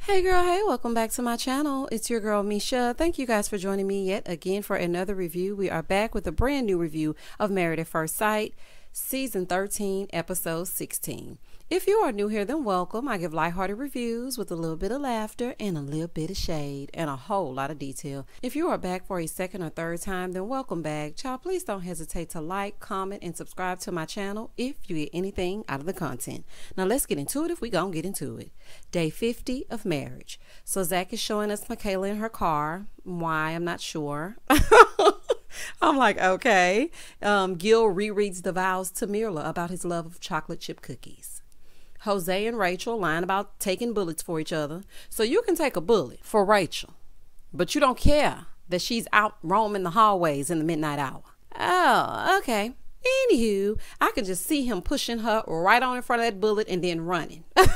Hey girl, hey, welcome back to my channel. It's your girl Misha. Thank you guys for joining me yet again for another review. We are back with a brand new review of Married at First Sight, Season 13, Episode 16. If you are new here, then welcome. I give lighthearted reviews with a little bit of laughter and a little bit of shade and a whole lot of detail. If you are back for a second or third time, then welcome back. Child, please don't hesitate to like, comment, and subscribe to my channel if you get anything out of the content. Now let's get into it if we gonna get into it. Day 50 of marriage. So Zach is showing us Michaela in her car. Why? I'm not sure. I'm like, okay. Gil rereads the vows to Mirla about his love of chocolate chip cookies. Jose and Rachel lying about taking bullets for each other. So you can take a bullet for Rachel, but you don't care that she's out roaming the hallways in the midnight hour. Oh, okay. Anywho, I can just see him pushing her right on in front of that bullet and then running. I'm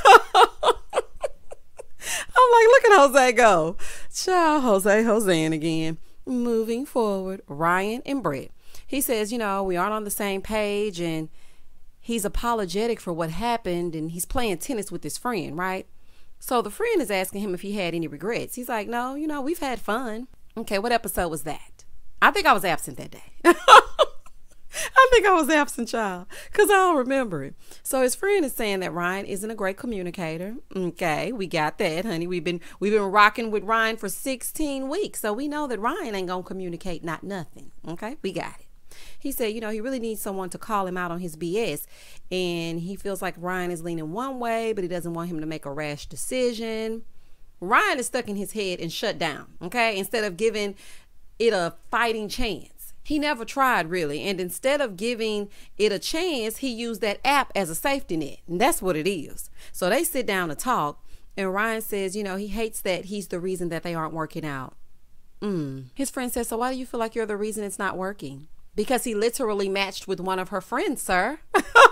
like, look at Jose go. Child, Joseing again. Moving forward, Ryan and Brett. He says, we aren't on the same page and he's apologetic for what happened and he's playing tennis with his friend, right? So the friend is asking him if he had any regrets. He's like, no, we've had fun. Okay, what episode was that? I think I was absent that day. I think I was absent, child, because I don't remember it. So his friend is saying that Ryan isn't a great communicator. Okay, we got that, honey. We've been rocking with Ryan for 16 weeks, so we know that Ryan ain't gonna communicate not nothing. Okay, we got it. He said, he really needs someone to call him out on his BS, and he feels like Ryan is leaning one way, but he doesn't want him to make a rash decision. Ryan is stuck in his head and shut down. Okay, instead of giving it a fighting chance. He never tried, really, and instead of giving it a chance, he used that app as a safety net, and that's what it is. So they sit down to talk, and Ryan says, he hates that he's the reason that they aren't working out. His friend says, so why do you feel like you're the reason it's not working? Because he literally matched with one of her friends, sir.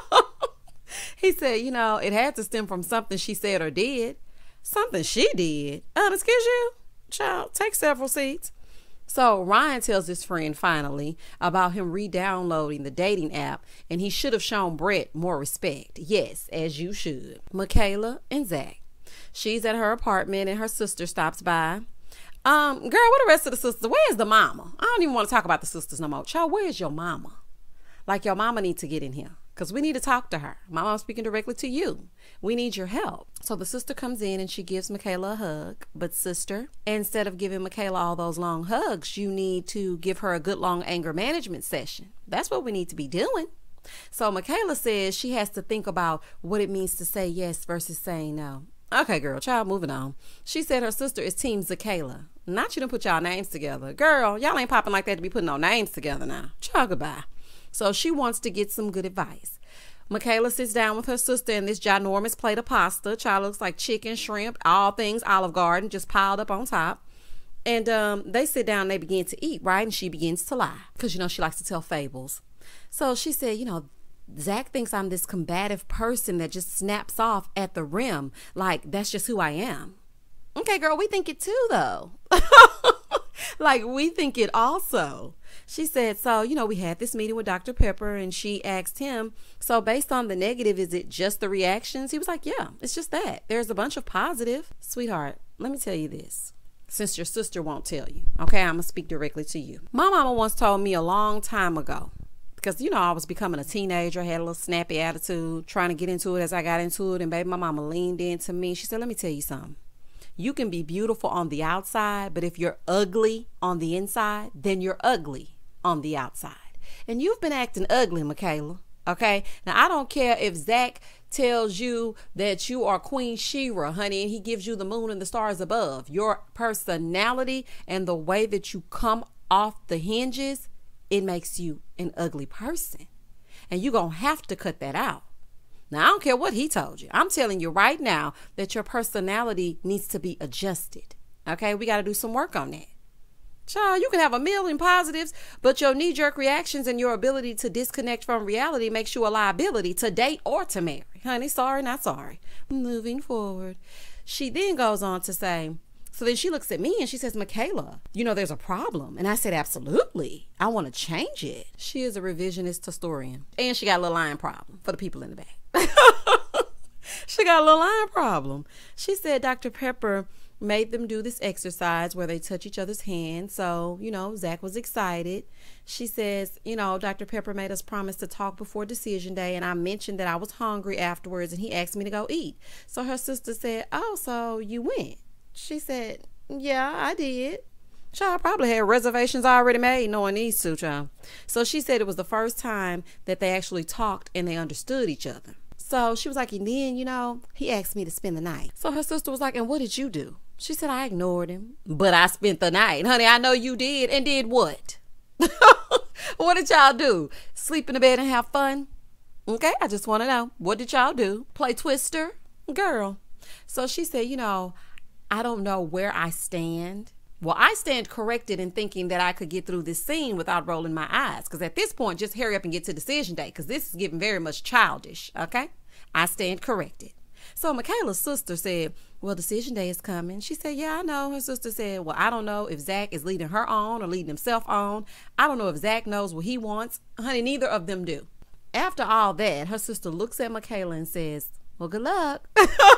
He said, it had to stem from something she said or did. Something she did? Excuse you? Child, take several seats. So Ryan tells his friend finally about him re-downloading the dating app, and he should have shown Brett more respect. Yes, as you should. Michaela and Zach. She's at her apartment and her sister stops by. Girl, where the rest of the sisters? Where's the mama? I don't even want to talk about the sisters no more. Child, where's your mama? Like, your mama needs to get in here because we need to talk to her. Mama, I'm speaking directly to you. We need your help. So the sister comes in and she gives Michaela a hug. But sister, instead of giving Michaela all those long hugs, you need to give her a good long anger management session. That's what we need to be doing. So Michaela says she has to think about what it means to say yes versus saying no. Okay, girl, child, moving on. She said her sister is Team Zakayla. Not you done put y'all names together. Girl, y'all ain't popping like that to be putting no names together now. Child, goodbye. So she wants to get some good advice. Michaela sits down with her sister in this ginormous plate of pasta. Child, looks like chicken, shrimp, all things Olive Garden just piled up on top. And they sit down and they begin to eat, right? And she begins to lie because, she likes to tell fables. So she said, Zach thinks I'm this combative person that just snaps off at the rim. Like, that's just who I am. Okay, girl, we think it too, though. Like, we think it also. She said, so, we had this meeting with Dr. Pepper and she asked him, so based on the negative, is it just the reactions? He was like, yeah, it's just that. There's a bunch of positive. Sweetheart, let me tell you this. Since your sister won't tell you, okay, I'm going to speak directly to you. My mama once told me a long time ago, because, I was becoming a teenager, had a little snappy attitude, trying to get into it as I got into it. And baby, my mama leaned into me. She said, let me tell you something. You can be beautiful on the outside, but if you're ugly on the inside, then you're ugly on the outside. And you've been acting ugly, Michaela. Okay? Now, I don't care if Zach tells you that you are Queen Shira, honey, and he gives you the moon and the stars above. Your personality and the way that you come off the hinges, it makes you an ugly person. And you're going to have to cut that out. Now, I don't care what he told you. I'm telling you right now that your personality needs to be adjusted. Okay? We got to do some work on that. Child, you can have a million positives, but your knee-jerk reactions and your ability to disconnect from reality makes you a liability to date or to marry. Honey, sorry, not sorry. Moving forward. She then goes on to say, so then she looks at me and she says, Michaela, there's a problem. And I said, absolutely. I want to change it. She is a revisionist historian. And she got a little line problem for the people in the back. She got a little iron problem. She said Dr. Pepper made them do this exercise where they touch each other's hands. So, Zach was excited. She says, Dr. Pepper made us promise to talk before decision day. And I mentioned that I was hungry afterwards and he asked me to go eat. So her sister said, oh, so you went? She said, yeah, I did. Child probably had reservations already made knowing these two, child. So she said it was the first time that they actually talked and they understood each other. So she was like, and then, he asked me to spend the night. So her sister was like, and what did you do? She said, I ignored him, but I spent the night. Honey, I know you did. And did what? What did y'all do? Sleep in the bed and have fun? Okay, I just want to know. What did y'all do? Play Twister? Girl. So she said, I don't know where I stand. Well, I stand corrected in thinking that I could get through this scene without rolling my eyes. Because at this point, just hurry up and get to decision day. Because this is getting very much childish. Okay? I stand corrected. So Michaela's sister said, well, decision day is coming. She said, yeah, I know. Her sister said, well, I don't know if Zach is leading her on or leading himself on. I don't know if Zach knows what he wants. Honey, neither of them do. After all that, her sister looks at Michaela and says, well, good luck.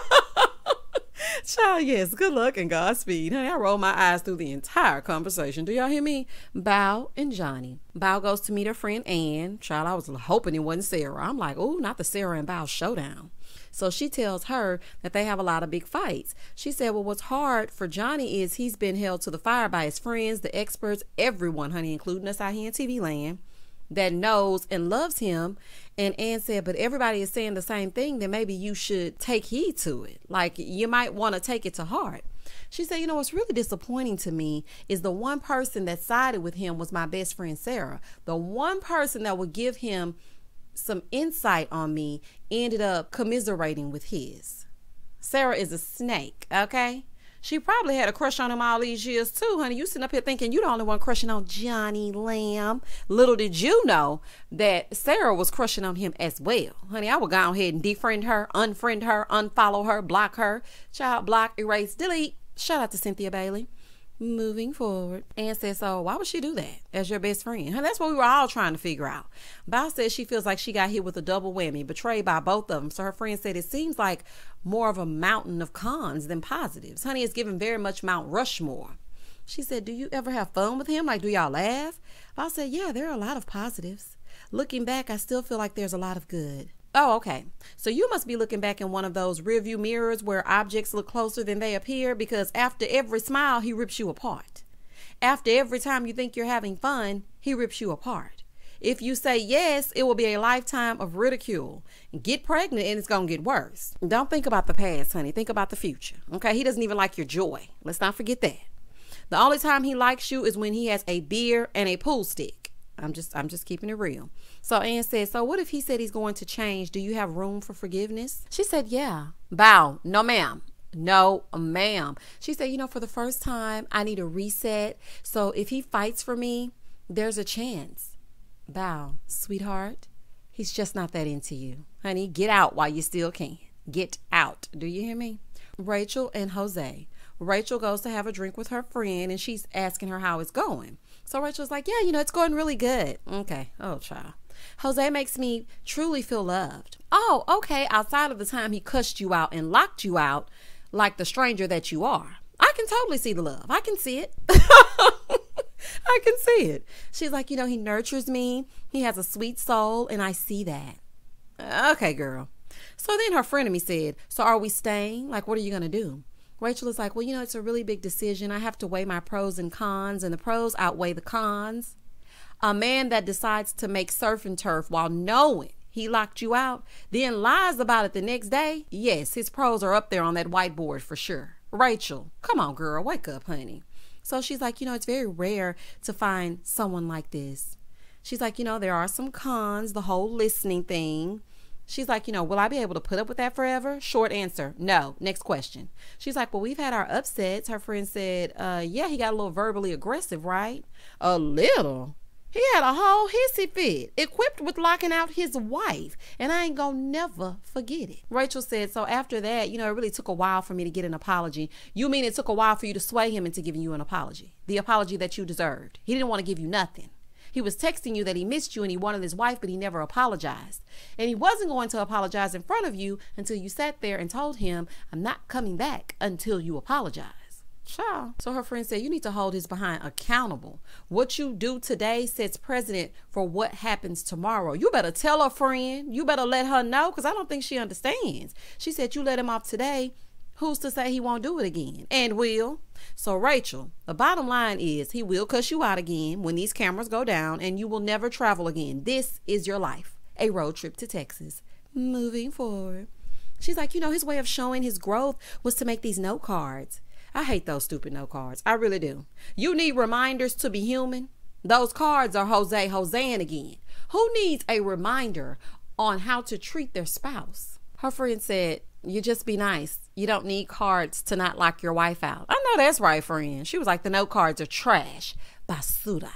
Child, yes, good luck and Godspeed. Honey, I rolled my eyes through the entire conversation. Do y'all hear me? Bao and Johnny. Bao goes to meet her friend Ann. Child, I was hoping it wasn't Sarah. I'm like, oh, not the Sarah and Bao showdown. So she tells her that they have a lot of big fights. She said, well, what's hard for Johnny is he's been held to the fire by his friends, the experts, everyone, honey, including us out here in TV land, that knows and loves him. And Ann said, but everybody is saying the same thing, then maybe you should take heed to it. Like, you might want to take it to heart. She said, what's really disappointing to me is the one person that sided with him was my best friend, Sarah. The one person that would give him some insight on me ended up commiserating with his. Sarah is a snake, okay? She probably had a crush on him all these years too, honey. You sitting up here thinking you the only one crushing on Johnny Lamb. Little did you know that Sarah was crushing on him as well. Honey, I would go ahead and defriend her, unfriend her, unfollow her, block her. Child, block, erase, delete. Shout out to Cynthia Bailey. Moving forward. Ann said, so why would she do that as your best friend? And that's what we were all trying to figure out. Bao says she feels like she got hit with a double whammy, betrayed by both of them. So her friend said it seems like more of a mountain of cons than positives. Honey, it's given very much Mount Rushmore. She said, do you ever have fun with him? Like, do y'all laugh? Bao said, yeah, there are a lot of positives. Looking back, I still feel like there's a lot of good. Oh, okay. So you must be looking back in one of those rearview mirrors where objects look closer than they appear, because after every smile, he rips you apart. After every time you think you're having fun, he rips you apart. If you say yes, it will be a lifetime of ridicule. Get pregnant and it's going to get worse. Don't think about the past, honey. Think about the future. Okay? He doesn't even like your joy. Let's not forget that. The only time he likes you is when he has a beer and a pool stick. I'm just keeping it real. So Ann said, so what if he said he's going to change? Do you have room for forgiveness? She said, yeah. Bao, no ma'am. No ma'am. She said, for the first time, I need a reset. So if he fights for me, there's a chance. Bao, sweetheart, he's just not that into you. Honey, get out while you still can. Get out. Do you hear me? Rachel and Jose. Rachel goes to have a drink with her friend and she's asking her how it's going. So Rachel's like, yeah, it's going really good. Okay. Oh, child. Jose makes me truly feel loved. Oh, okay. Outside of the time he cussed you out and locked you out like the stranger that you are. I can totally see the love. I can see it. I can see it. She's like, he nurtures me. He has a sweet soul and I see that. Okay, girl. So then her friend of me said, so are we staying? Like, what are you going to do? Rachel is like, well, it's a really big decision. I have to weigh my pros and cons, and the pros outweigh the cons. A man that decides to make surf and turf while knowing he locked you out, then lies about it the next day. Yes, his pros are up there on that whiteboard for sure. Rachel, come on, girl, wake up, honey. So she's like, it's very rare to find someone like this. She's like, there are some cons, the whole listening thing. She's like, will I be able to put up with that forever? Short answer, no. Next question. She's like, well, we've had our upsets. Her friend said, yeah, he got a little verbally aggressive, right? A little. He had a whole hissy fit, equipped with locking out his wife, and I ain't gonna never forget it. Rachel said, so after that, it really took a while for me to get an apology. You mean it took a while for you to sway him into giving you an apology? The apology that you deserved. He didn't want to give you nothing. He was texting you that he missed you and he wanted his wife, but he never apologized. And he wasn't going to apologize in front of you until you sat there and told him, I'm not coming back until you apologize. Child. So her friend said, you need to hold his behind accountable. What you do today sets precedent for what happens tomorrow. You better tell her friend. You better let her know, because I don't think she understands. She said, you let him off today. Who's to say he won't do it again? And will. So Rachel, the bottom line is he will cuss you out again when these cameras go down, and you will never travel again. This is your life. A road trip to Texas. Moving forward. She's like, his way of showing his growth was to make these note cards. I hate those stupid note cards. I really do. You need reminders to be human. Those cards are Hoseing again. Who needs a reminder on how to treat their spouse? Her friend said, you just be nice. You don't need cards to not lock your wife out. I know that's right, friend. She was like, the note cards are trash. Basura.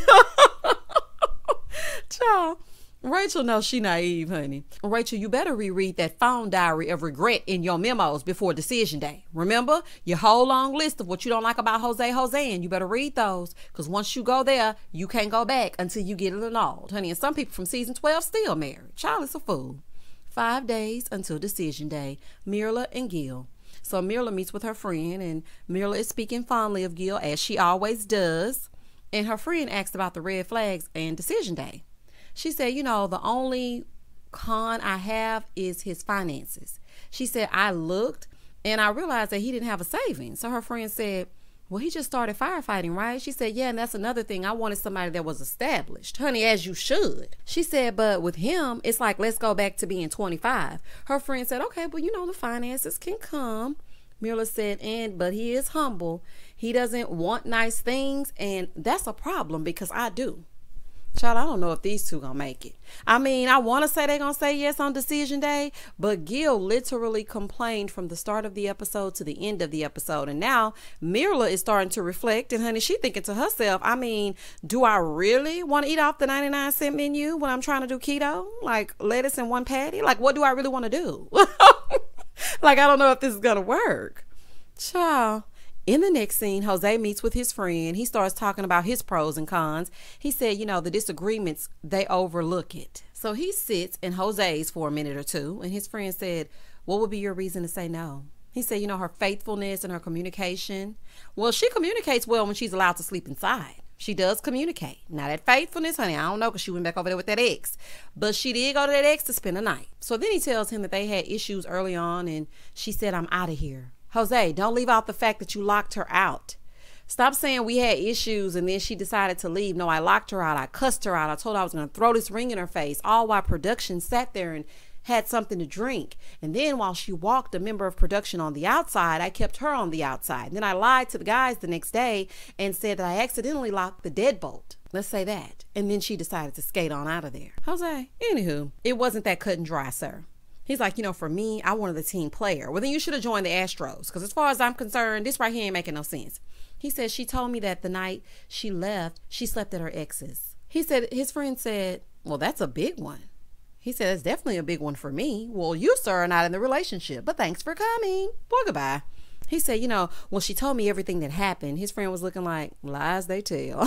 Child. Rachel knows she naive, honey. Rachel, you better reread that phone diary of regret in your memos before decision day. Remember your whole long list of what you don't like about Jose, and you better read those, because once you go there, you can't go back until you get it annulled, honey. And some people from season 12 still married. Child is a fool. 5 days until decision day. Mirla and Gil. So Mirla meets with her friend, and Mirla is speaking fondly of Gil, as she always does. And her friend asked about the red flags and decision day. She said, the only con I have is his finances. She said, I looked and I realized that he didn't have a savings. So her friend said, well, he just started firefighting, right? She said, yeah, and that's another thing. I wanted somebody that was established. Honey, as you should. She said, but with him, it's like, let's go back to being 25. Her friend said, okay, but the finances can come. Mirla said, but he is humble. He doesn't want nice things, and that's a problem because I do. Child, I don't know if these two gonna make it. I mean, I want to say they're gonna say yes on decision day, but Gil literally complained from the start of the episode to the end of the episode. And now Mirla is starting to reflect, and honey, she thinking to herself, I mean, do I really want to eat off the 99-cent menu when I'm trying to do keto? Like lettuce and one patty? Like, what do I really want to do? Like, I don't know if this is gonna work. Child. In the next scene, Jose meets with his friend. He starts talking about his pros and cons. He said, the disagreements, they overlook it. So he sits in Jose's for a minute or two, and his friend said, what would be your reason to say no? He said, her faithfulness and her communication. Well, she communicates well when she's allowed to sleep inside. She does communicate. Now that faithfulness, honey, I don't know, because she went back over there with that ex. But she did go to that ex to spend a night. So then he tells him that they had issues early on, and she said, I'm out of here. Jose, don't leave out the fact that you locked her out. Stop saying we had issues and then she decided to leave. No, I locked her out. I cussed her out. I told her I was going to throw this ring in her face, all while production sat there and had something to drink. And then while she walked a member of production on the outside, I kept her on the outside. And then I lied to the guys the next day and said that I accidentally locked the deadbolt. Let's say that. And then she decided to skate on out of there. Jose, anywho, it wasn't that cut and dry, sir. He's like, for me, I wanted a team player. Well, then you should have joined the Astros, because as far as I'm concerned, this right here ain't making no sense. He said she told me that the night she left, she slept at her ex's. He said, his friend said, well, that's a big one. He said, that's definitely a big one for me. Well, you, sir, are not in the relationship, but thanks for coming. Well, goodbye. He said, well, she told me everything that happened. His friend was looking like, lies they tell.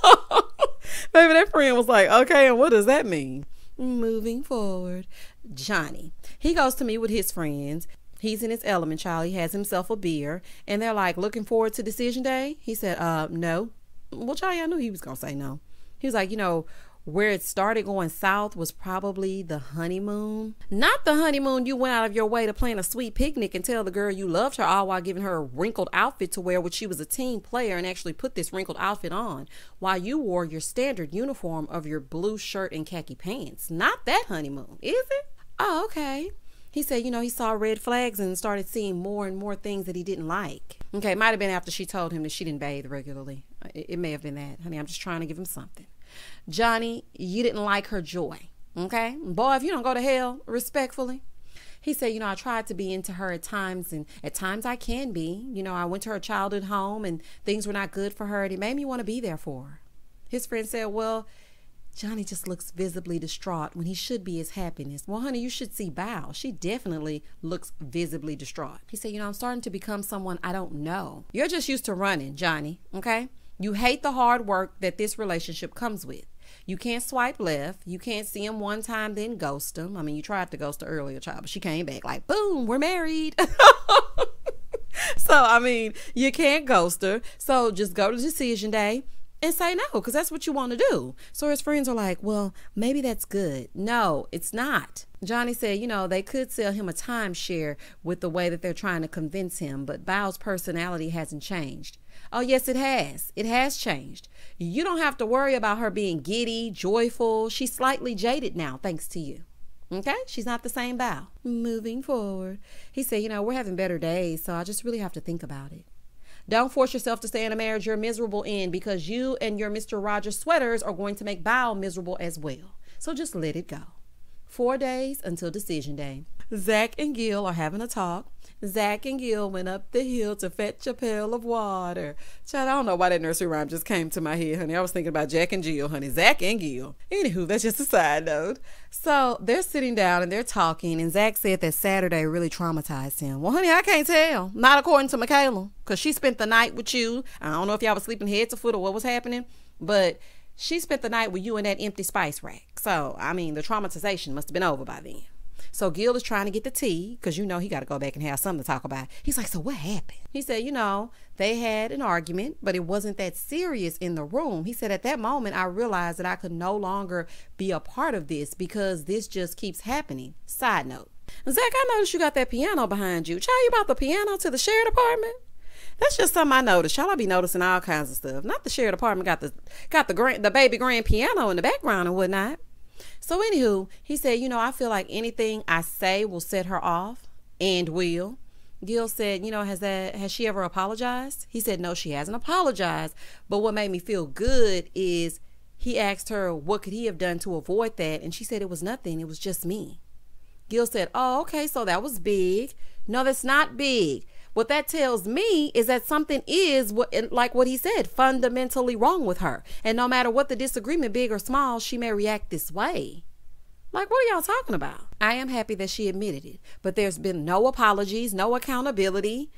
Maybe that friend was like, okay, and what does that mean? Moving forward. Johnny. He goes to meet with his friends. He's in his element, child. He has himself a beer. And they're like, looking forward to decision day? He said, no. Well, child, I knew he was going to say no. He was like, where it started going south was probably the honeymoon. Not the honeymoon you went out of your way to plan a sweet picnic and tell the girl you loved her, all while giving her a wrinkled outfit to wear when she was a team player and actually put this wrinkled outfit on while you wore your standard uniform of your blue shirt and khaki pants. Not that honeymoon, is it? Oh, okay. He said, he saw red flags and started seeing more and more things that he didn't like. Okay, it might have been after she told him that she didn't bathe regularly. It may have been that. Honey, I'm just trying to give him something. Johnny, you didn't like her joy. Okay? Boy, if you don't go to hell, respectfully. He said, I tried to be into her at times, and at times I can be. I went to her childhood home and things were not good for her, and it made me want to be there for her. His friend said, well, Johnny just looks visibly distraught when he should be his happiness. Well, honey, you should see Bao. She definitely looks visibly distraught. He said, I'm starting to become someone I don't know. You're just used to running, Johnny, okay? You hate the hard work that this relationship comes with. You can't swipe left. You can't see him one time, then ghost him. I mean, you tried to ghost her earlier, child, but she came back like, boom, we're married. So, I mean, you can't ghost her. So just go to decision day and say no, because that's what you want to do. So his friends are like, well, maybe that's good. No, it's not. Johnny said, they could sell him a timeshare with the way that they're trying to convince him, but Bao's personality hasn't changed. Oh, yes, it has. It has changed. You don't have to worry about her being giddy, joyful. She's slightly jaded now, thanks to you. Okay? She's not the same Bao. Moving forward. He said, we're having better days, so I just really have to think about it. Don't force yourself to stay in a marriage you're miserable in, because you and your Mr. Rogers sweaters are going to make Bao miserable as well. So just let it go. 4 days until decision day. Zach and Gil are having a talk. Zach and Gil went up the hill to fetch a pail of water. Child, I don't know why that nursery rhyme just came to my head, honey. I was thinking about Jack and Jill, honey. Zach and Gil. Anywho, that's just a side note. So they're sitting down and they're talking, and Zach said that Saturday really traumatized him. Well, honey, I can't tell. Not according to Michaela, because she spent the night with you. I don't know if y'all was sleeping head to foot or what was happening, but she spent the night with you in that empty spice rack. So, I mean, the traumatization must have been over by then. So Gil is trying to get the tea, because he got to go back and have something to talk about. He's like, so what happened? He said, they had an argument, but it wasn't that serious in the room. He said, at that moment, I realized that I could no longer be a part of this because this just keeps happening. Side note. Zach, I noticed you got that piano behind you. Child, you brought the piano to the shared apartment? That's just something I noticed. Y'all, I be noticing all kinds of stuff. Not the shared apartment got the baby grand piano in the background and whatnot. So anywho, he said, I feel like anything I say will set her off, and will. Gil said, has she ever apologized? He said, no, she hasn't apologized. But what made me feel good is he asked her, what could he have done to avoid that? And she said it was nothing. It was just me. Gil said, oh, okay, so that was big. No, that's not big. What that tells me is that something is, like what he said, fundamentally wrong with her. And no matter what the disagreement, big or small, she may react this way. Like, what are y'all talking about? I am happy that she admitted it, but there's been no apologies, no accountability,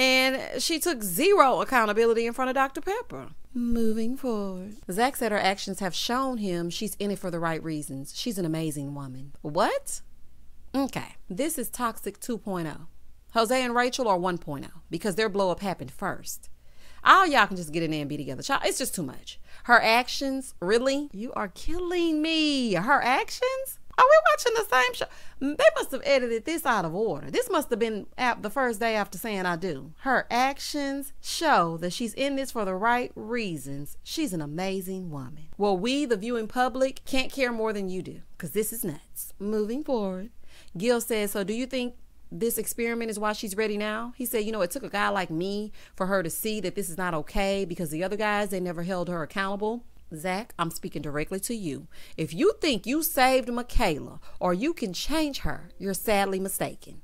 and she took zero accountability in front of Dr. Pepper. Moving forward. Zach said her actions have shown him she's in it for the right reasons. She's an amazing woman. What? Okay, this is Toxic 2.0. Jose and Rachel are 1.0 because their blow up happened first. All y'all can just get in there and be together. Child, it's just too much. Her actions, really? You are killing me. Her actions? Are we watching the same show? They must have edited this out of order. This must have been the first day after saying I do. Her actions show that she's in this for the right reasons. She's an amazing woman. Well, we, the viewing public, can't care more than you do because this is nuts. Moving forward. Gil says, so do you think this experiment is why she's ready now? He said, it took a guy like me for her to see that this is not okay because the other guys, they never held her accountable. Zach, I'm speaking directly to you. If you think you saved Michaela or you can change her, you're sadly mistaken.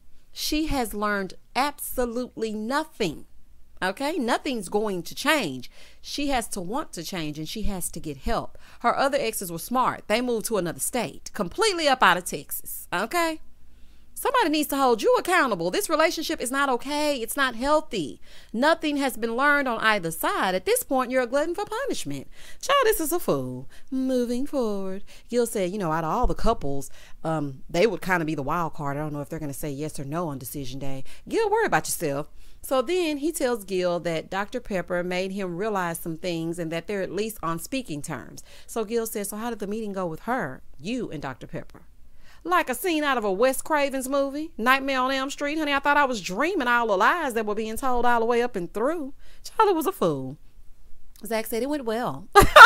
She has learned absolutely nothing. Okay? Nothing's going to change. She has to want to change and she has to get help. Her other exes were smart. They moved to another state, completely up out of Texas. Okay? Somebody needs to hold you accountable. This relationship is not okay. It's not healthy. Nothing has been learned on either side. At this point, you're a glutton for punishment. Child, this is a fool. Moving forward. Gil said, out of all the couples, they would kind of be the wild card. I don't know if they're going to say yes or no on decision day. Gil, worry about yourself. So then he tells Gil that Dr. Pepper made him realize some things and that they're at least on speaking terms. So Gil says, so how did the meeting go with her, you and Dr. Pepper? Like a scene out of a Wes Craven's movie, Nightmare on Elm Street. Honey, I thought I was dreaming all the lies that were being told all the way up and through. Charlie was a fool. Zach said it went well.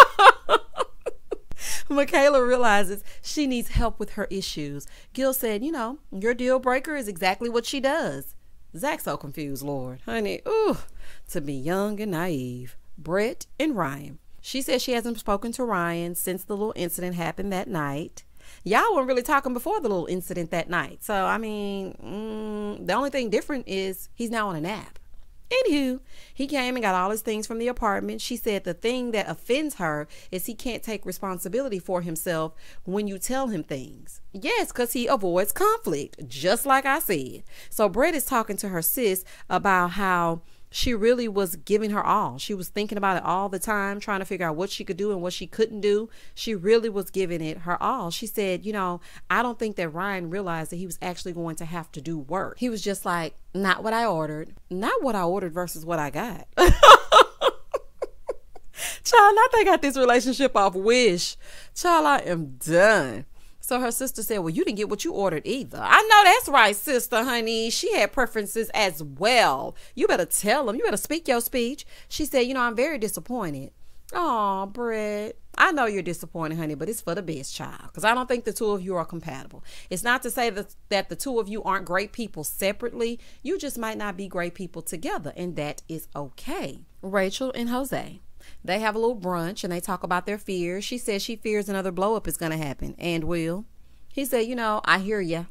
Michaela realizes she needs help with her issues. Gil said, your deal breaker is exactly what she does. Zach's so confused, Lord. Honey, to be young and naive. Brett and Ryan. She says she hasn't spoken to Ryan since the little incident happened that night. Y'all weren't really talking before the little incident that night. So, I mean, the only thing different is he's now on a nap. Anywho, he came and got all his things from the apartment. She said the thing that offends her is he can't take responsibility for himself when you tell him things. Yes, because he avoids conflict, just like I said. So Brett is talking to her sis about how She really was giving her all. She was thinking about it all the time, trying to figure out what she could do and what she couldn't do. She really was giving it her all. She said, I don't think that Ryan realized that he was actually going to have to do work. He was just like, not what I ordered. Not what I ordered versus what I got. Child, not they got this relationship off Wish. Child, I am done. So her sister said, well, you didn't get what you ordered either. I know that's right, sister, honey. She had preferences as well. You better tell them. You better speak your speech. She said, I'm very disappointed. Oh, Brett, I know you're disappointed, honey, but it's for the best, child, because I don't think the two of you are compatible. It's not to say that the two of you aren't great people separately. You just might not be great people together, and that is okay. Rachel and Jose, they have a little brunch and they talk about their fears. She says she fears another blow up is going to happen and will. He said, I hear you.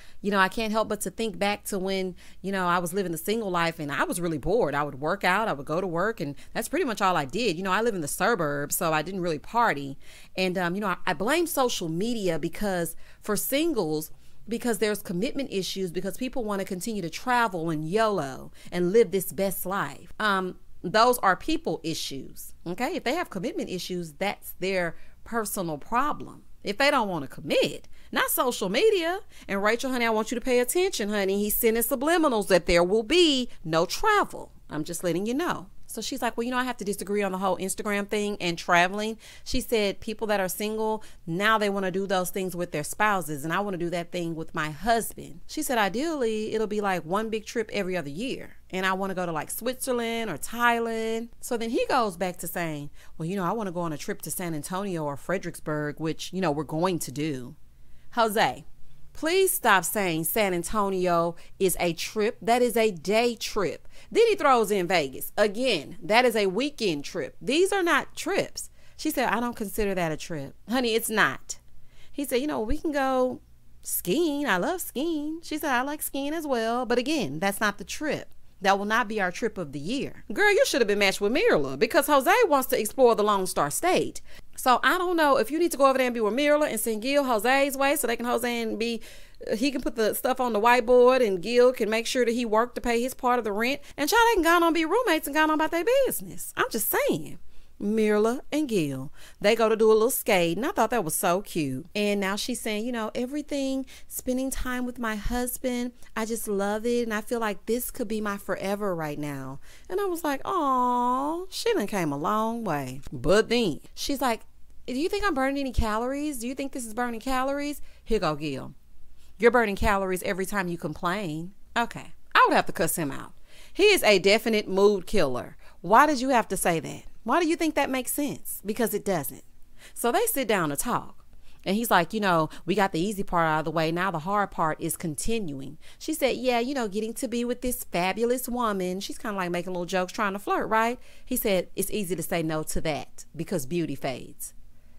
I can't help but to think back to when, I was living the single life and I was really bored. I would work out, I would go to work, and that's pretty much all I did. I live in the suburbs, so I didn't really party. And, I blame social media because for singles, because there's commitment issues, because people want to continue to travel and YOLO and live this best life. Those are people issues. Okay. If they have commitment issues, that's their personal problem. If they don't want to commit, not social media. And Rachel, honey, I want you to pay attention, honey. He's sending subliminals that there will be no travel. I'm just letting you know. So she's like, well, I have to disagree on the whole Instagram thing and traveling. She said people that are single, now they want to do those things with their spouses. And I want to do that thing with my husband. She said, ideally, it'll be like one big trip every other year. And I want to go to like Switzerland or Thailand. So then he goes back to saying, well, I want to go on a trip to San Antonio or Fredericksburg, which, we're going to do. Jose, please stop saying San Antonio is a trip. That is a day trip. Then he throws in Vegas. Again, that is a weekend trip. These are not trips. She said, I don't consider that a trip. Honey, it's not. He said, we can go skiing. I love skiing. She said, I like skiing as well. But again, that's not the trip. That will not be our trip of the year. Girl, you should have been matched with Mirla because Jose wants to explore the Lone Star State. So I don't know if you need to go over there and be with Mirla and send Gil Jose's way so they can Jose and he can put the stuff on the whiteboard and Gil can make sure that he worked to pay his part of the rent. And child, they can go on be roommates and go on about their business. I'm just saying. Mirla and Gil, they go to do a little skate, and I thought that was so cute. And now she's saying, everything, spending time with my husband, I just love it, and I feel like this could be my forever right now. And I was like, oh, she done came a long way. But then she's like, do you think I'm burning any calories? Do you think this is burning calories? Here go Gil. You're burning calories every time you complain. Okay, I would have to cuss him out. He is a definite mood killer. Why did you have to say that? Why do you think that makes sense? Because it doesn't. So they sit down to talk. And he's like, we got the easy part out of the way. Now the hard part is continuing. She said, yeah, getting to be with this fabulous woman. She's kind of like making little jokes, trying to flirt, right? He said, it's easy to say no to that because beauty fades.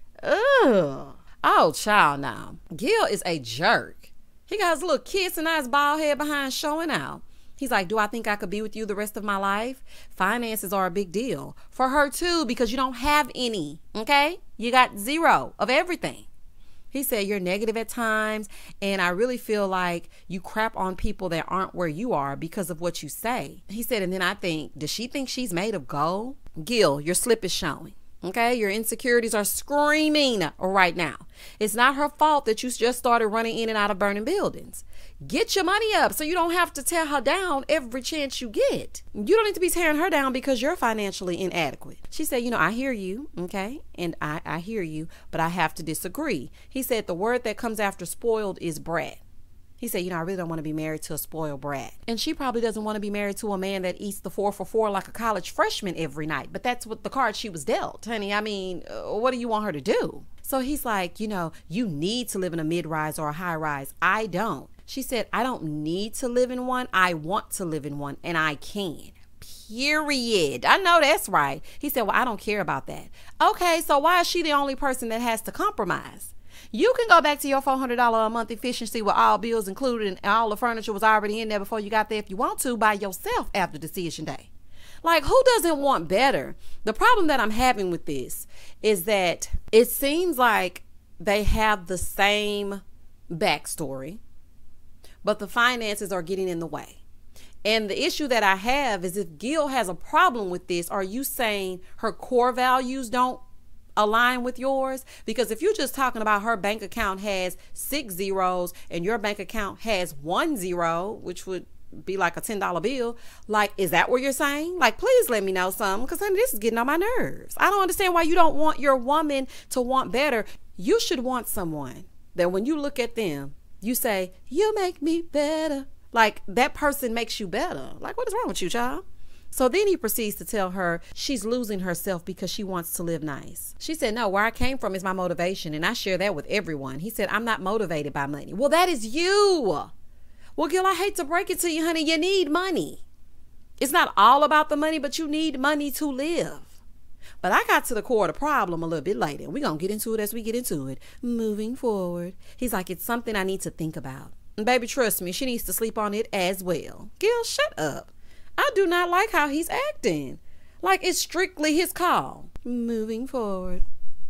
Ugh. Oh, child now. Gil is a jerk. He got his little kissing ass bald head behind showing out. He's like, do I think I could be with you the rest of my life? Finances are a big deal. For her too, because you don't have any, okay? You got zero of everything. He said, you're negative at times, and I really feel like you crap on people that aren't where you are because of what you say. He said, and then I think, does she think she's made of gold? Gil, your slip is showing. Okay, your insecurities are screaming right now. It's not her fault that you just started running in and out of burning buildings. Get your money up so you don't have to tear her down every chance you get. You don't need to be tearing her down because you're financially inadequate. She said, I hear you, okay, and I hear you, but I have to disagree. He said the word that comes after spoiled is brat. He said, I really don't want to be married to a spoiled brat. And she probably doesn't want to be married to a man that eats the 4 for $4 like a college freshman every night. But that's what the card she was dealt, honey. I mean, what do you want her to do? So he's like, you need to live in a mid-rise or a high-rise. I don't. She said, I don't need to live in one. I want to live in one, and I can. Period. I know that's right. He said, well, I don't care about that. Okay, so why is she the only person that has to compromise? You can go back to your $400 a month efficiency with all bills included and all the furniture was already in there before you got there if you want to by yourself after decision day. Like, who doesn't want better? The problem that I'm having with this is that it seems like they have the same backstory, but the finances are getting in the way. And the issue that I have is if Gil has a problem with this, are you saying her core values don't align with yours? Because if you're just talking about her bank account has 6 zeros and your bank account has 1 zero, which would be like a $10 bill, like, is that what you're saying? Like, please let me know something, because honey, this is getting on my nerves. I don't understand why you don't want your woman to want better. You should want someone that when you look at them, you say, you make me better. Like, that person makes you better. Like, what is wrong with you, child? So then he proceeds to tell her she's losing herself because she wants to live nice. She said, no, where I came from is my motivation, and I share that with everyone. He said, I'm not motivated by money. Well, that is you. Well, Gil, I hate to break it to you, honey. You need money. It's not all about the money, but you need money to live. But I got to the core of the problem a little bit later. We're going to get into it as we get into it. Moving forward. He's like, it's something I need to think about. And baby, trust me, she needs to sleep on it as well. Gil, shut up. I do not like how he's acting. Like it's strictly his call. Moving forward.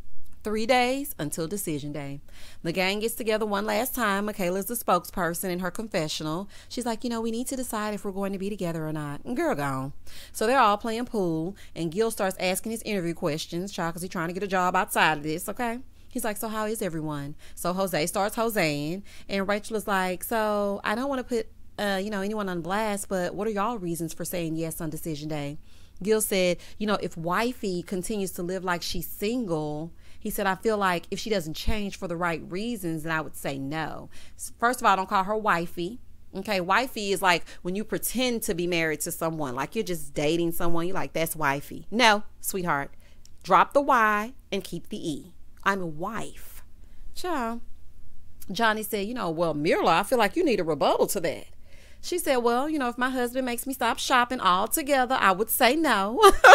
3 days until decision day. The gang gets together one last time. Michaela's the spokesperson in her confessional. She's like, we need to decide if we're going to be together or not. And girl gone. So they're all playing pool, and Gil starts asking his interview questions, child, because he's trying to get a job outside of this, okay? He's like, so how is everyone? So Jose starts Joseing, and Rachel is like, so I don't want to put anyone on blast, but what are y'all reasons for saying yes on decision day? Gil said, if wifey continues to live like she's single, he said, I feel like if she doesn't change for the right reasons, then I would say no. First of all, don't call her wifey. Okay, wifey is like when you pretend to be married to someone, like you're just dating someone. You're like, that's wifey. No, sweetheart. Drop the Y and keep the E. I'm a wife. Child. Johnny said, well, Mirla, I feel like you need a rebuttal to that. She said, well, if my husband makes me stop shopping altogether, I would say no.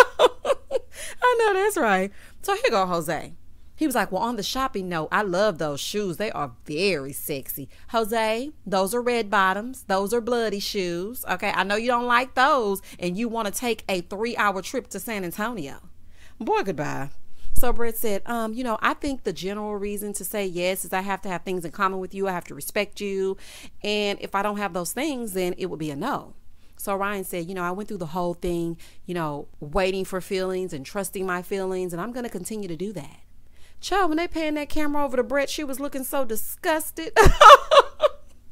I know that's right. So here go Jose. He was like, well, on the shopping note, I love those shoes. They are very sexy. Jose, those are red bottoms. Those are bloody shoes. Okay, I know you don't like those, and you want to take a 3-hour trip to San Antonio. Boy, goodbye. So Brett said, I think the general reason to say yes is I have to have things in common with you. I have to respect you. And if I don't have those things, then it would be a no. So Ryan said, I went through the whole thing, waiting for feelings and trusting my feelings. And I'm going to continue to do that. Child, when they panned that camera over to Brett, she was looking so disgusted. I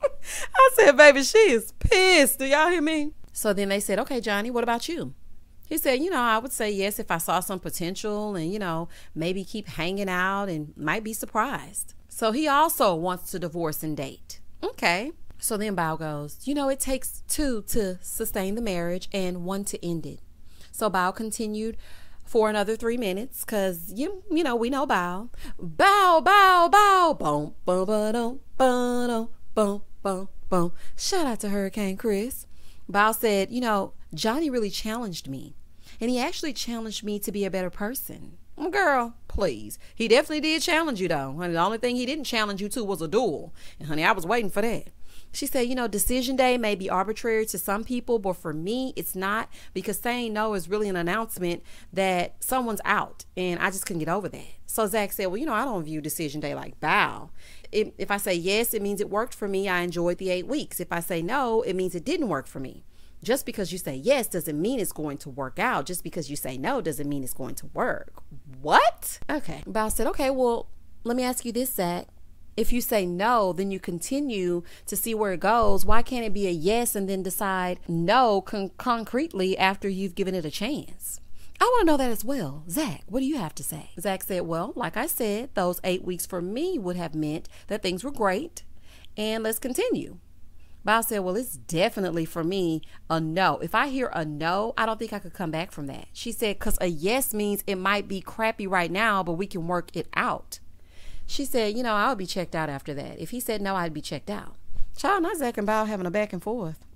said, baby, she is pissed. Do y'all hear me? So then they said, okay, Johnny, what about you? He said, I would say yes if I saw some potential and, maybe keep hanging out and might be surprised. So he also wants to divorce and date. Okay. So then Bao goes, it takes 2 to sustain the marriage and 1 to end it. So Bao continued for another 3 minutes because, we know Bao. Bao, Bao, Bao. Boom, boom, boom, boom, boom, boom, boom. Shout out to Hurricane Chris. Bao said, Johnny really challenged me. And he actually challenged me to be a better person. Girl, please. He definitely did challenge you, though. Honey, the only thing he didn't challenge you to was a duel. And, honey, I was waiting for that. She said, decision day may be arbitrary to some people, but for me, it's not, because saying no is really an announcement that someone's out, and I just couldn't get over that. So Zach said, well, I don't view decision day like Bao. If I say yes, it means it worked for me. I enjoyed the 8 weeks. If I say no, it means it didn't work for me. Just because you say yes doesn't mean it's going to work out. Just because you say no doesn't mean it's going to work. What? Okay. Bao said, okay, well, let me ask you this, Zach. If you say no, then you continue to see where it goes. Why can't it be a yes and then decide no concretely after you've given it a chance? I want to know that as well. Zach, what do you have to say? Zach said, well, like I said, those 8 weeks for me would have meant that things were great and let's continue. Bao said, well, it's definitely for me a no. If I hear a no, I don't think I could come back from that. She said, because a yes means it might be crappy right now, but we can work it out. She said, I would be checked out after that. If he said no, I'd be checked out. Child, not Zach and Bao having a back and forth.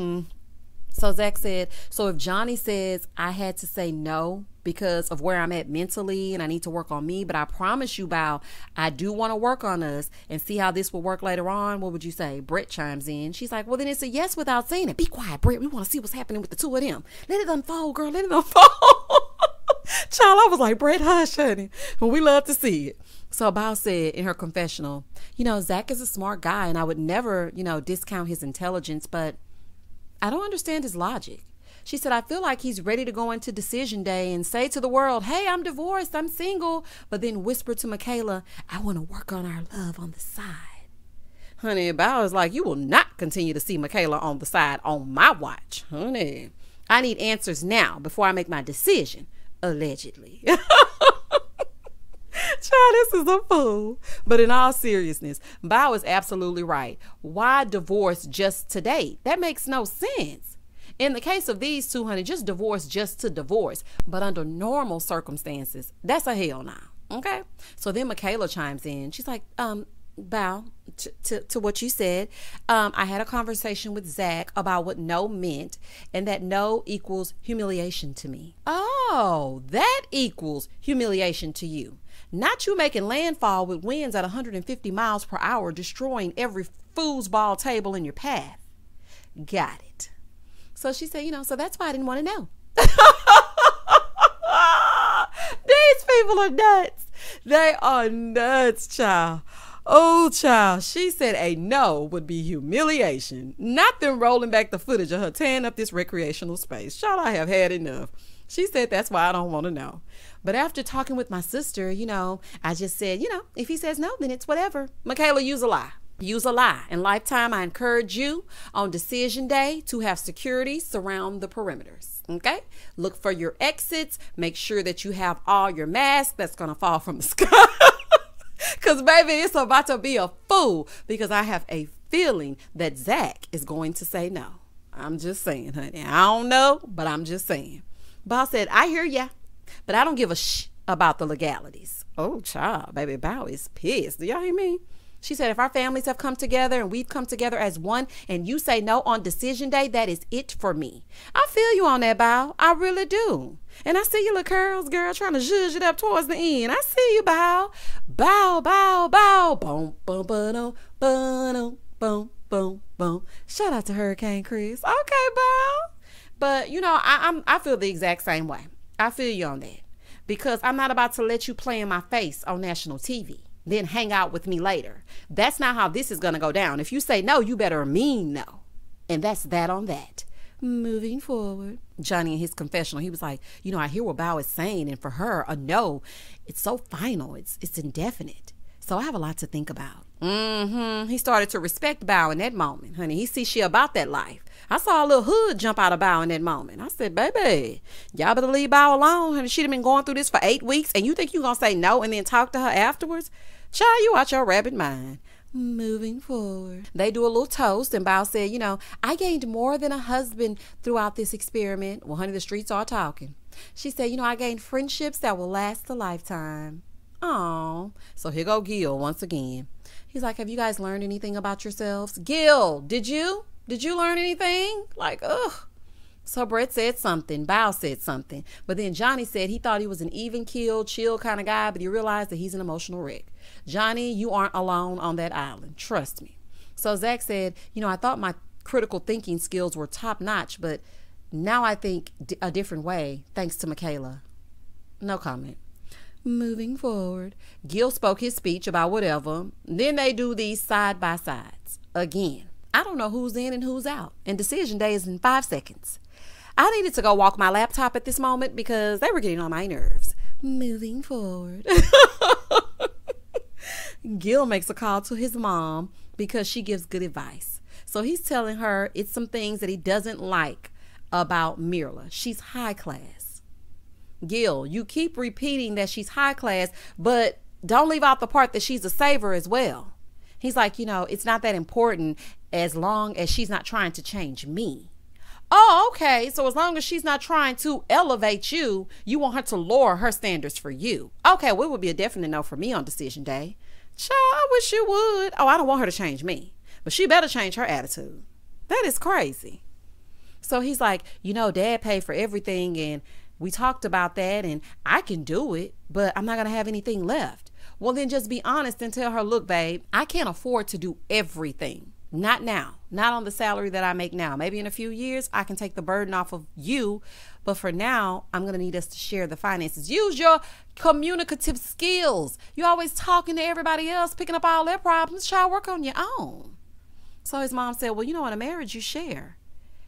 So Zach said, so if Johnny says I had to say no because of where I'm at mentally and I need to work on me, but I promise you, Bao, I do want to work on us and see how this will work later on, what would you say? Brett chimes in. She's like, well, then it's a yes without saying it. Be quiet, Brett. We want to see what's happening with the two of them. Let it unfold, girl. Let it unfold. Child, I was like, Brett, hush, honey. We love to see it. So Bao said in her confessional, Zach is a smart guy and I would never, discount his intelligence, but I don't understand his logic. She said, I feel like he's ready to go into decision day and say to the world, hey, I'm divorced, I'm single, but then whisper to Michaela, I want to work on our love on the side. Honey, Bow is like, you will not continue to see Michaela on the side on my watch. Honey, I need answers now before I make my decision, allegedly. Child, this is a fool. But in all seriousness, Bow is absolutely right. Why divorce just to date? That makes no sense. In the case of these two, honey, just divorce just to divorce. But under normal circumstances, that's a hell no. Okay? So then Michaela chimes in. She's like, Bow, to what you said, I had a conversation with Zach about what no meant, and that no equals humiliation to me. Oh, that equals humiliation to you. Not you making landfall with winds at 150 miles per hour, destroying every foosball table in your path. Got it. So she said, so that's why I didn't want to know. These people are nuts. They are nuts, child. Oh, child. She said a no would be humiliation. Not them rolling back the footage of her tearing up this recreational space. Child, I have had enough. She said that's why I don't want to know. But after talking with my sister, I just said, if he says no, then it's whatever. Michaela, use a lie. Use a lie. In Lifetime, I encourage you on decision day to have security surround the perimeters. Okay? Look for your exits. Make sure that you have all your masks that's going to fall from the sky. Because, baby, it's about to be a fool. Because I have a feeling that Zach is going to say no. I'm just saying, honey. I don't know, but I'm just saying. Bow said, I hear ya, but I don't give a about the legalities. Oh, child, baby, Bow is pissed. Do y'all hear me? She said, if our families have come together and we've come together as one and you say no on decision day, that is it for me. I feel you on that, Bow. I really do. And I see your little curls, girl, trying to zhuzh it up towards the end. I see you, Bow. Bow, bow, bow. Boom, boom, boom, boom, boom, boom, boom. Shout out to Hurricane Chris. Okay, Bow. But, I feel the exact same way. I feel you on that. Because I'm not about to let you play in my face on national TV, then hang out with me later. That's not how this is going to go down. If you say no, you better mean no. And that's that on that. Moving forward. Johnny in his confessional, he was like, I hear what Bow is saying. And for her, a no, it's so final. It's indefinite. So I have a lot to think about. He started to respect Bow in that moment, honey. He sees she about that life. I saw a little hood jump out of Bow in that moment. I said, baby, y'all better leave Bow alone. Honey, she'd have been going through this for 8 weeks, and you think you going to say no and then talk to her afterwards? Child, you out your rabbit mind. Moving forward. They do a little toast, and Bow said, I gained more than a husband throughout this experiment. Well, honey, the streets are talking. She said, I gained friendships that will last a lifetime. Oh, so here go Gil once again. He's like, have you guys learned anything about yourselves? Gil, did you learn anything? Like, ugh. So Brett said something. Bow said something. But then Johnny said he thought he was an even keel, chill kind of guy, but he realized that he's an emotional wreck. Johnny, you aren't alone on that island. Trust me. So Zach said, I thought my critical thinking skills were top notch, but now I think a different way, thanks to Michaela. No comment. Moving forward. Gil spoke his speech about whatever. Then they do these side by sides. Again, I don't know who's in and who's out. And decision day is in 5 seconds. I needed to go walk my laptop at this moment because they were getting on my nerves. Moving forward. Gil makes a call to his mom because she gives good advice. So he's telling her it's some things that he doesn't like about Mirla. She's high class. Gil, you keep repeating that she's high class, but don't leave out the part that she's a saver as well. He's like, it's not that important as long as she's not trying to change me. Oh, okay. So as long as she's not trying to elevate you, you want her to lower her standards for you. Okay, well, it would be a definite no for me on decision day. Child, I wish you would. Oh, I don't want her to change me, but she better change her attitude. That is crazy. So he's like, Dad paid for everything and we talked about that and I can do it, but I'm not going to have anything left. Well, then just be honest and tell her, look, babe, I can't afford to do everything. Not now. Not on the salary that I make now. Maybe in a few years, I can take the burden off of you. But for now, I'm going to need us to share the finances. Use your communicative skills. You're always talking to everybody else, picking up all their problems. Try to work on your own. So his mom said, well, in a marriage, you share.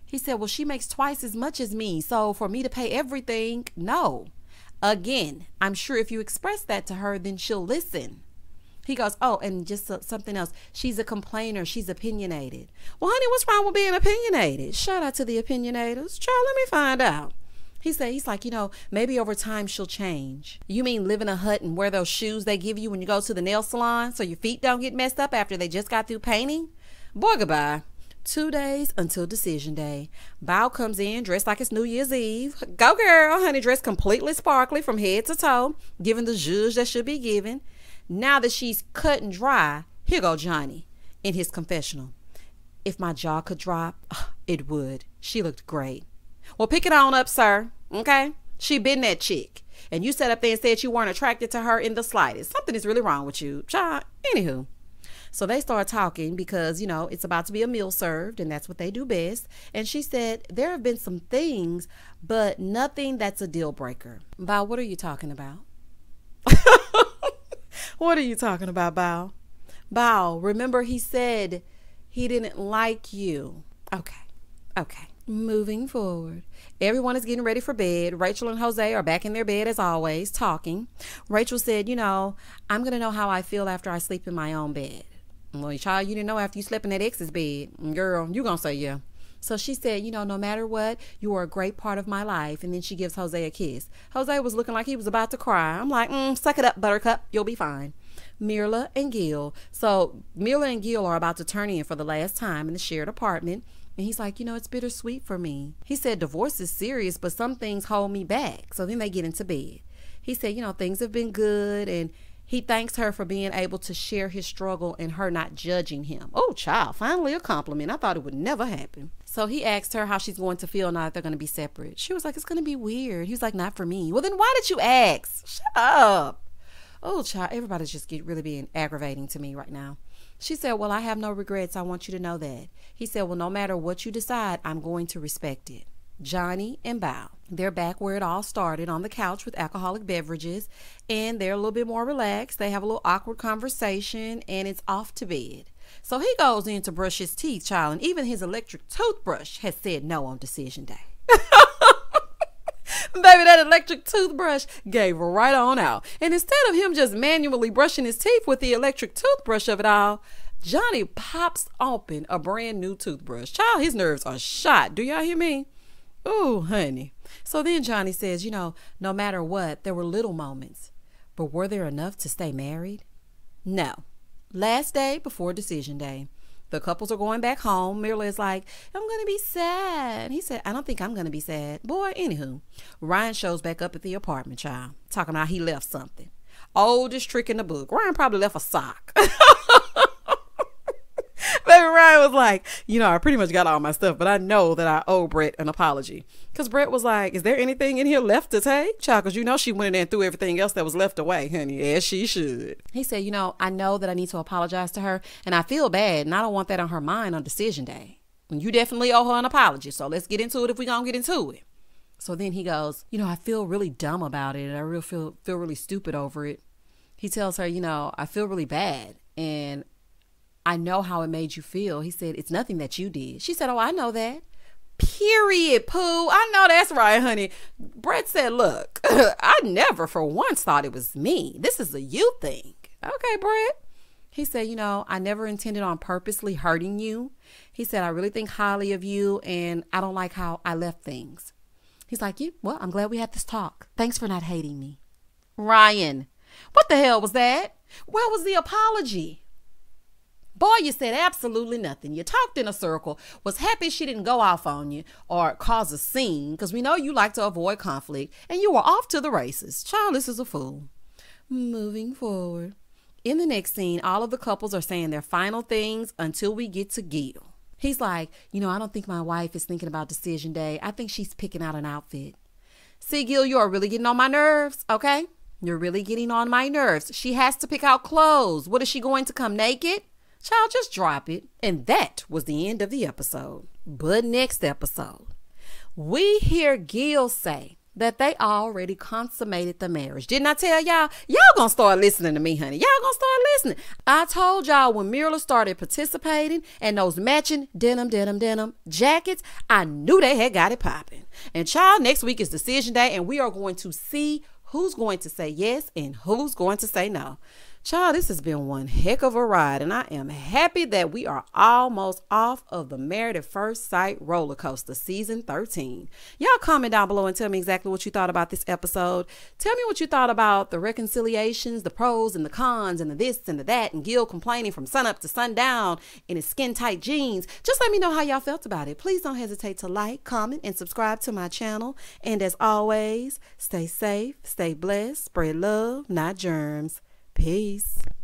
He said, well, she makes twice as much as me. So for me to pay everything, no. Again, I'm sure if you express that to her, then she'll listen. He goes, oh, and just something else. She's a complainer. She's opinionated. Well, honey, what's wrong with being opinionated? Shout out to the opinionators. Child, let me find out. He's like, maybe over time she'll change. You mean live in a hut and wear those shoes they give you when you go to the nail salon so your feet don't get messed up after they just got through painting? Boy, goodbye. 2 days until decision day. Bao comes in dressed like it's New Year's Eve. Go girl, honey, dressed completely sparkly from head to toe, giving the zhuzh that should be given. Now that she's cut and dry, here go Johnny in his confessional. If my jaw could drop, it would. She looked great. Well, pick it on up, sir. Okay? She been that chick. And you sat up there and said you weren't attracted to her in the slightest. Something is really wrong with you. Child. Anywho. So they start talking because, it's about to be a meal served and that's what they do best. And she said, there have been some things, but nothing that's a deal breaker. Bao, what are you talking about? What are you talking about, Bao? Bao, remember he said he didn't like you. Okay. Moving forward. Everyone is getting ready for bed. Rachel and Jose are back in their bed as always, talking. Rachel said, I'm going to know how I feel after I sleep in my own bed. Well, child, you didn't know after you slept in that ex's bed. Girl, you going to say yeah. So she said, no matter what, you are a great part of my life. And then she gives Jose a kiss. Jose was looking like he was about to cry. I'm like, suck it up, buttercup. You'll be fine. Mirla and Gil. So Mirla and Gil are about to turn in for the last time in the shared apartment. And he's like, it's bittersweet for me. He said, divorce is serious, but some things hold me back. So then they get into bed. He said, things have been good. And he thanks her for being able to share his struggle and her not judging him. Oh, child, finally a compliment. I thought it would never happen. So he asked her how she's going to feel now that they're going to be separate. She was like, it's going to be weird. He was like, not for me. Well, then why did you ask? Shut up. Oh, child, everybody's just really being aggravating to me right now. She said, well, I have no regrets. I want you to know that. He said, well, no matter what you decide, I'm going to respect it. Johnny and Bao, they're back where it all started on the couch with alcoholic beverages, and they're a little bit more relaxed. They have a little awkward conversation, and it's off to bed. So he goes in to brush his teeth, child, and even his electric toothbrush has said no on decision day. Baby, that electric toothbrush gave right on out. And instead of him just manually brushing his teeth with the electric toothbrush of it all, Johnny pops open a brand new toothbrush. Child, his nerves are shot. Do y'all hear me? Oh, honey. So then Johnny says, no matter what, there were little moments. But were there enough to stay married? No. Last day before decision day. The couples are going back home. Mirla is like, I'm going to be sad. He said, I don't think I'm going to be sad. Boy, anywho, Ryan shows back up at the apartment, child, talking about he left something. Oldest trick in the book. Ryan probably left a sock. Baby Ryan was like, I pretty much got all my stuff, but I know that I owe Brett an apology. Because Brett was like, is there anything in here left to take? Child, because she went in there and threw everything else that was left away, honey, as she should. He said, I know that I need to apologize to her, and I feel bad, and I don't want that on her mind on decision day. And you definitely owe her an apology, so let's get into it if we're going to get into it. So then he goes, I feel really dumb about it, and I really feel really stupid over it. He tells her, I feel really bad, and I know how it made you feel. He said, it's nothing that you did. She said, oh, I know that. Period, Pooh. I know that's right, honey. Brett said, look, I never for once thought it was me. This is a you thing. Okay, Brett. He said, I never intended on purposely hurting you. He said, I really think highly of you, and I don't like how I left things. He's like, well, I'm glad we had this talk. Thanks for not hating me. Ryan, what the hell was that? Where was the apology? Boy, you said absolutely nothing. You talked in a circle, was happy she didn't go off on you or cause a scene, because we know you like to avoid conflict, and you were off to the races. Child, this is a fool. Moving forward. In the next scene, all of the couples are saying their final things until we get to Gil. He's like, I don't think my wife is thinking about decision day. I think she's picking out an outfit. See, Gil, you are really getting on my nerves, okay? You're really getting on my nerves. She has to pick out clothes. What, is she going to come naked? Child, just drop it. And that was the end of the episode. But next episode, we hear Gil say that they already consummated the marriage. Didn't I tell y'all? Y'all gonna start listening to me, honey. Y'all gonna start listening. I told y'all when Myrla started participating and those matching denim jackets, I knew they had got it popping. And child, next week is decision day, and we are going to see who's going to say yes and who's going to say no. Child, this has been one heck of a ride, and I am happy that we are almost off of the Married at First Sight roller coaster, season 13. Y'all comment down below and tell me exactly what you thought about this episode. Tell me what you thought about the reconciliations, the pros and the cons, and the this and the that, and Gil complaining from sunup to sundown in his skin-tight jeans. Just let me know how y'all felt about it. Please don't hesitate to like, comment, and subscribe to my channel. And as always, stay safe, stay blessed, spread love, not germs. Peace.